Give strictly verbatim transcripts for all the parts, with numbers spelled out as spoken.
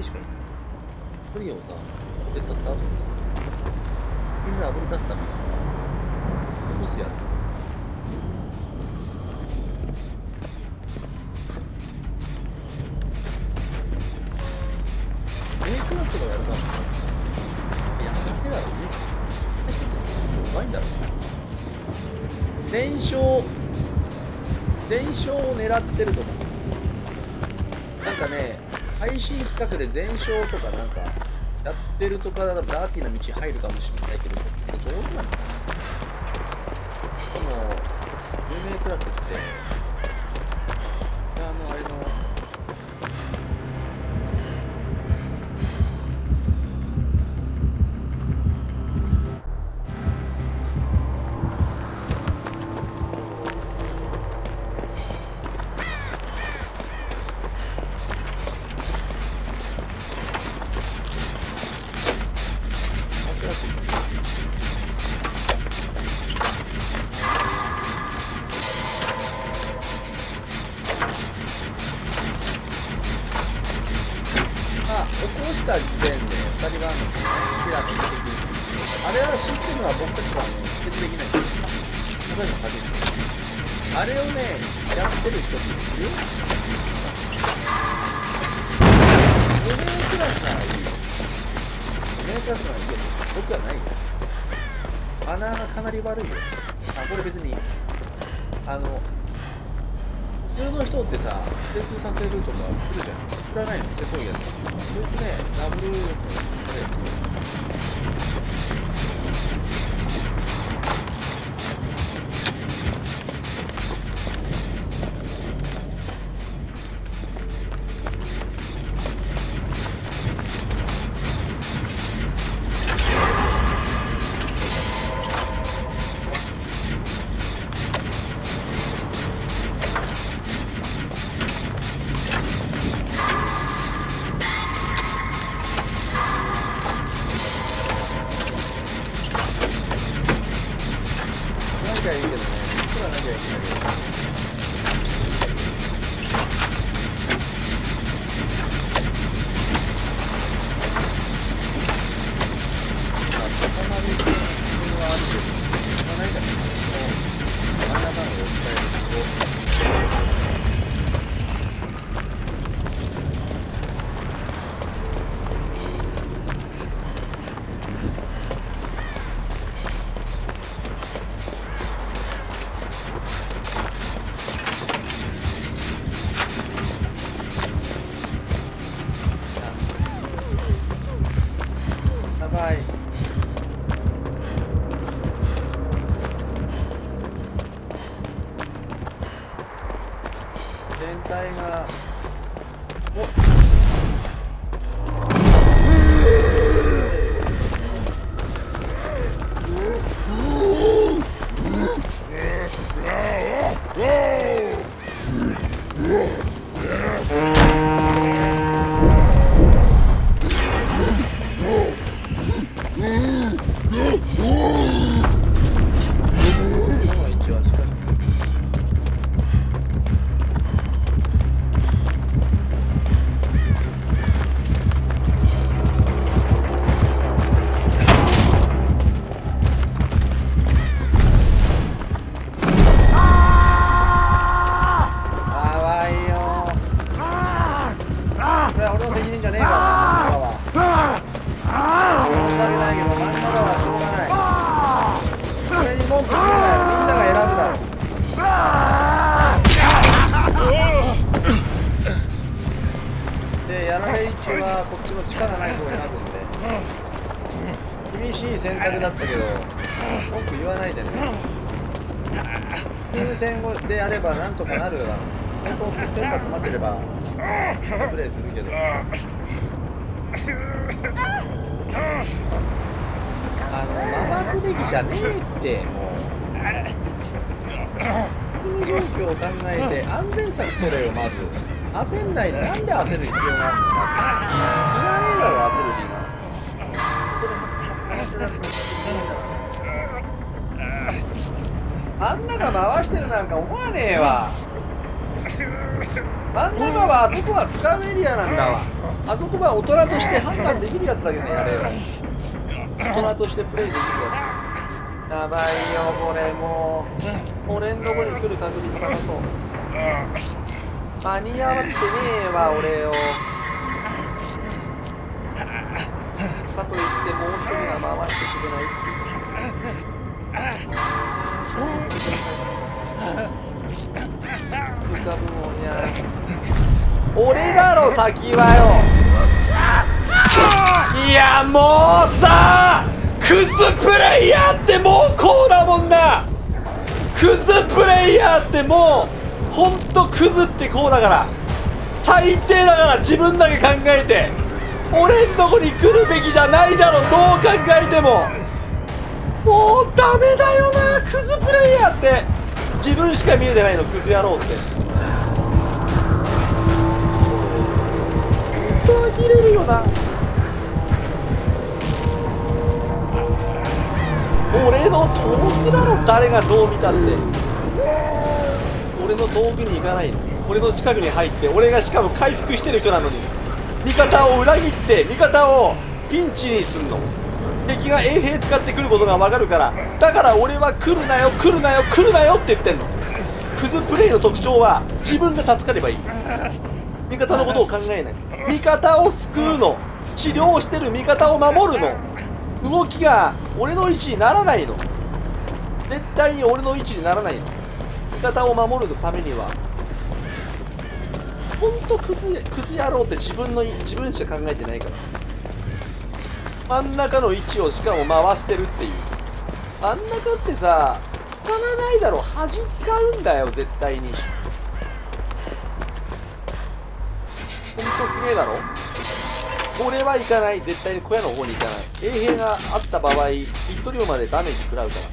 人しかいない。トリオをさ、テストスタートでさ、みんなあぶり出すためにさ、落とすやつ。A クラスがやるかも。いや、手だろ、ね。うまいんだろう。連勝、連勝を狙ってると思う。なんかね、配信企画で全勝とかなんかやってるとかだとダーティーな道入るかもしれないけど、ちょっと上手なんだ。でも、有名クラスって、あの、あれの、時点でふたりばんのキラーが出てくる。あれはシステムは僕たちは設定できないんですよ。例えば鍵ですけど。あれをね、やってる人っている？ごめんクラスならいいよ。ごめんクラスならいいよ。僕はないよ。穴がかなり悪いよ。あ、これ別に、あの、普通の人ってさ、精通させるとかするじゃん。振らないの、せこいやつ。こいつね、ダブルのやつ。いいけどね、実はなきゃいけないけど。まあ、そこまで自分はあるけど、しょうがないんだけど、真ん中のを伝えると。はい。全体がお俺の責任じゃねえからは。申し訳ないけど、真ん中はしょうがない。それに文句言うなよ。みんなが選ぶだろ。で、やられ位置はこっちも力ない方を選ぶんで。厳しい選択だったけど、文句言わないでね。風船でやればなんとかなるだろう。本当、切羽詰まってれば、プレイするけど。あの、回すべきじゃねえって、もう。この状況を考えて、安全策取れよ、まず。焦んないで、なんで焦る必要があるのか。いらねえだろ、焦る気が。あんなが回してるなんか思わねえわ。真ん中はあそこは使うエリアなんだわ。 あそこは大人として判断できるやつだけどね、やれよ。大人としてプレイできるやつ。やばいよ、これもう。俺んとこに来る確率高そう。間に合ってねえわ、俺よ。かといってもう一人が回してくれないっていう。浮かぶもんや。俺だろ先はよ。いやもうさ、クズプレイヤーってもうこうだもんな。クズプレイヤーってもうほんとクズってこうだから、最低だから自分だけ考えて。俺んとこに来るべきじゃないだろ、どう考えても。もうダメだよな、クズプレイヤーって。自分しか見えてないの、クズ野郎って。ほんと呆れるよな。俺の遠くだろ、誰がどう見たって。俺の遠くに行かないの。俺の近くに入って、俺がしかも回復してる人なのに味方を裏切って味方をピンチにすんの。敵が衛兵使ってくることが分かるから、だから俺は来るなよ来るなよ来るなよって言ってんの。クズプレイの特徴は自分で助かればいい。味方のことを考えない。味方を救うの、治療してる味方を守るの。動きが俺の位置にならないの。絶対に俺の位置にならないの。味方を守るためにはほんとクズ、クズ野郎って自分の自分しか考えてないから。真ん中の位置をしかも回してるっていう。真ん中ってさ、使わないだろ、端使うんだよ絶対に。ほんとすげえだろ。俺は行かない、絶対に小屋の方に行かない。衛兵があった場合ヒット量までダメージ食らうから。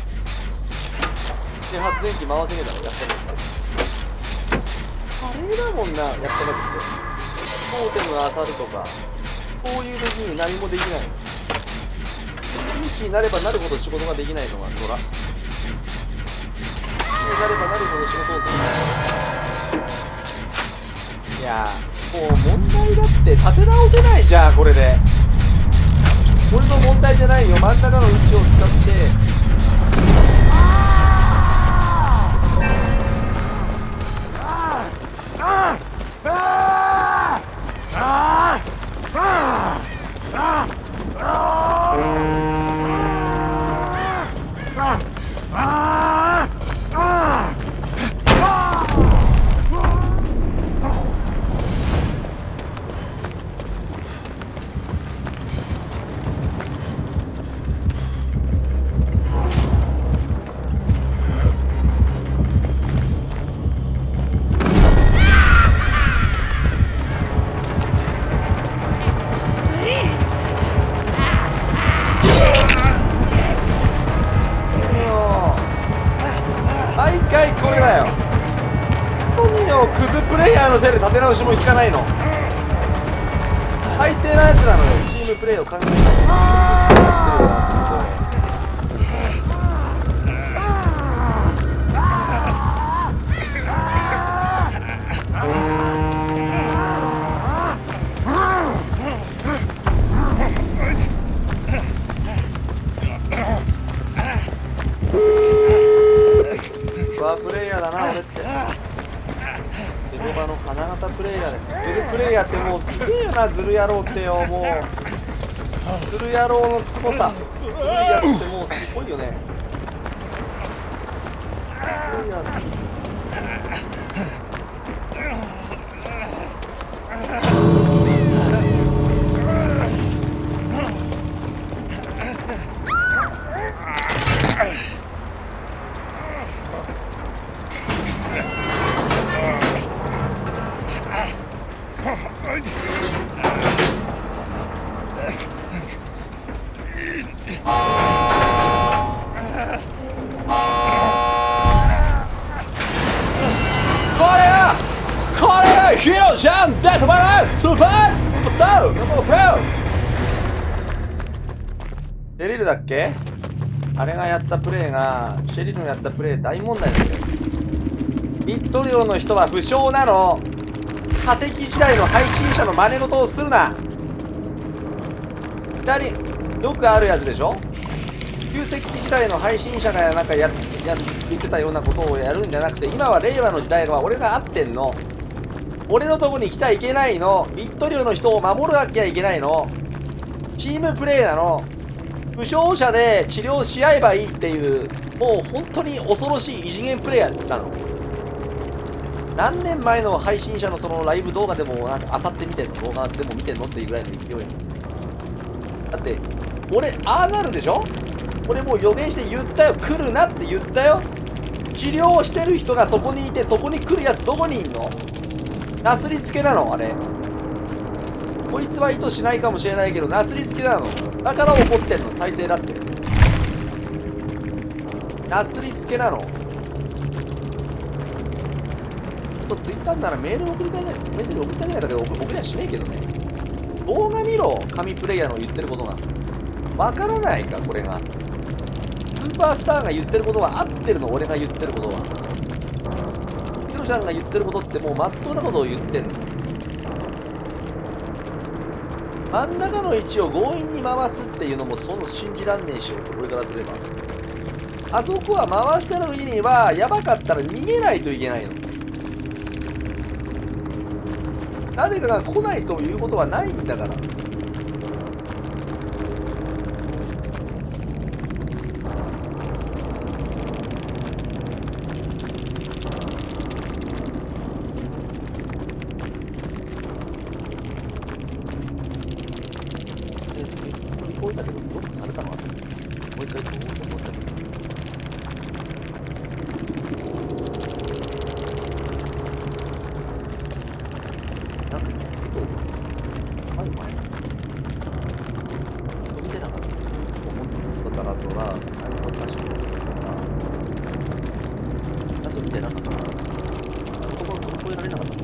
で発電機回せねえだろ、やったの。あれだもんな、やったなくて。トーテムが当たるとか、こういう時に何もできない。ピンチになればなるほど仕事ができないのがドラ。ピンチになればなるほど仕事をできない。いやー、もう問題だって立て直せないじゃん、これで。俺の問題じゃないよ、真ん中の位置を使って。のせいで立て直しも効かないの。最低なやつなのよ。チームプレーを考えてやってるわ。ワープレイヤーだな俺って。エゴバの花形プレイヤーで、ズルプレイヤーってもうすげえよな、ズル野郎ってよ。もうズル野郎のすごさ、ズルいやつってもうすごいよね。プレイヤーヒーローじゃん、デッドバランススーパースーパースターノープロシェリルだっけ。あれがやったプレーが、シェリルのやったプレー大問題ですよ。ヒット量の人は不詳なの。 化石時代の配信者の真似事をするな。二人よくあるやつでしょ。旧石器時代の配信者がなんかやや言ってたようなことをやるんじゃなくて、今は令和の時代は俺が合ってんの。俺のとこに来ちゃいけないの。ビット量の人を守らなきゃいけないの。チームプレーなの。負傷者で治療し合えばいいっていう、もう本当に恐ろしい異次元プレイヤーなの。何年前の配信者のそのライブ動画でもなんかあさって見てんの、動画でも見てんのっていうぐらいの勢い。だって俺ああなるでしょ。俺もう予言して言ったよ、来るなって言ったよ。治療をしてる人がそこにいて、そこに来るやつどこにいんの。なすりつけなのあれ。こいつは意図しないかもしれないけどなすりつけなの。だから怒ってんの。最低だって。なすりつけなの。ツイッターならメール送りたいね、メッセージ送りたいんだけど、送りはしねえけどね。動画見ろ、神プレイヤーの言ってることが。わからないか、これが。スーパースターが言ってることは合ってるの、俺が言ってることは。ヒロちゃんが言ってることってもうまっとうなことを言ってんの。真ん中の位置を強引に回すっていうのもその信じらんねえしよ、俺からすれば。あそこは回してる時には、やばかったら逃げないといけないの。誰かが来ないということはないんだから。聞こえたけど、ブロックされたのはそれ。もう一回聞こうと思ったけど。なんか、前前見てなかった。思ったからとは、何もおかしくないから、ちゃんと見てなかったから、そこを乗り越えられなかった。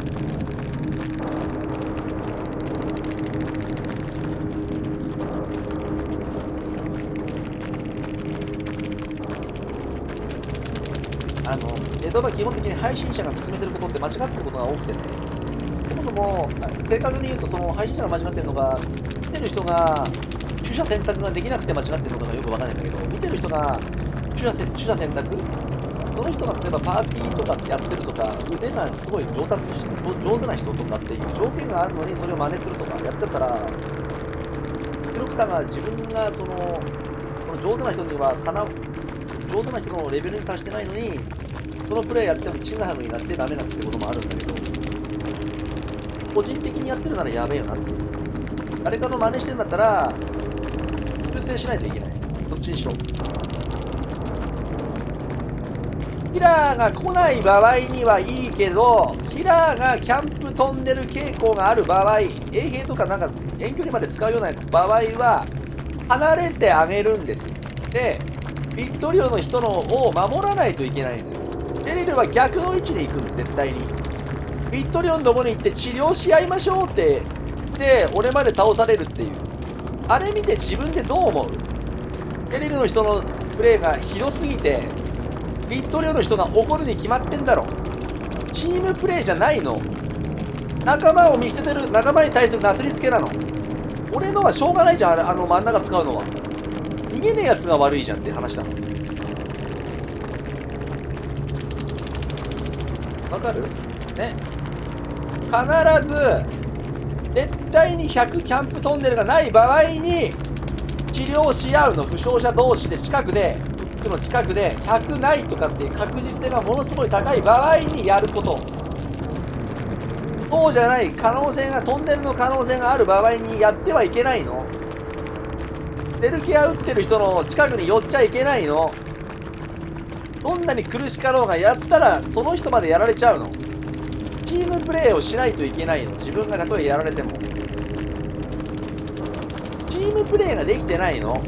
あの江戸は基本的に配信者が進めてることって間違ってることが多くてね、そもそも正確に言うと、その配信者が間違ってるのが、見てる人が取捨選択ができなくて間違ってるのかがよくわからないんだけど、見てる人が取捨取捨選択、その人が例えばパーティーとかやってるとか、腕がすごい上達し上手な人とかっていう条件があるのに、それを真似するとかやってたら、黒木さんが自分がそのその上手な人にはかなう。上手な人のレベルに達してないのに、そのプレイやってもチグハグになってダメなってこともあるんだけど、個人的にやってるならやべえよなって。誰かの真似してんだったら、修正しないといけない。どっちにしろ。キラーが来ない場合にはいいけど、キラーがキャンプ飛んでる傾向がある場合、衛兵とかなんか遠距離まで使うような場合は、離れてあげるんですよ。で、ビット量の人のを守らないといけないんですよ。ベリルは逆の位置に行くんです、絶対に。ビット量のところに行って治療し合いましょうって、で、俺まで倒されるっていう。あれ見て自分でどう思う？ベリルの人のプレーがひどすぎて、ビット量の人が怒るに決まってんだろ。チームプレーじゃないの。仲間を見捨ててる、仲間に対するなすりつけなの。俺のはしょうがないじゃん、あれ、あの真ん中使うのは。逃げねえやつが悪いじゃんって話だ。わかる？ね。必ず絶対にひゃくキャンプトンネルがない場合に治療し合うの。負傷者同士で近くでフックの近くでひゃくないとかっていう確実性がものすごい高い場合にやること。そうじゃない可能性が、トンネルの可能性がある場合にやってはいけないの。セルケア打ってる人の近くに寄っちゃいけないの。どんなに苦しかろうがやったらその人までやられちゃうの。チームプレーをしないといけないの。自分がたとえやられても。チームプレーができてないの。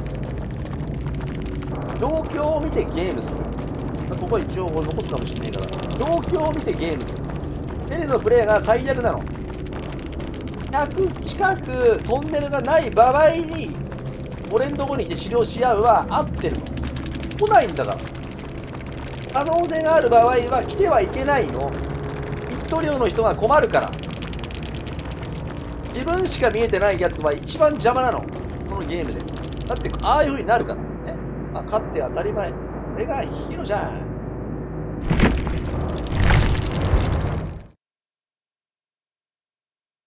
状況を見てゲームする。ここは一応残すかもしれないから。状況を見てゲームする。テレのプレーが最悪なの。ひゃく近くトンネルがない場合に俺んとこにいて治療し合うは合ってるの。来ないんだから。可能性がある場合は来てはいけないの。ビット量の人が困るから。 自分しか見えてないやつは一番邪魔なの、このゲームで。だってああいう風になるからね。まあ、勝って当たり前。これがヒロじゃん。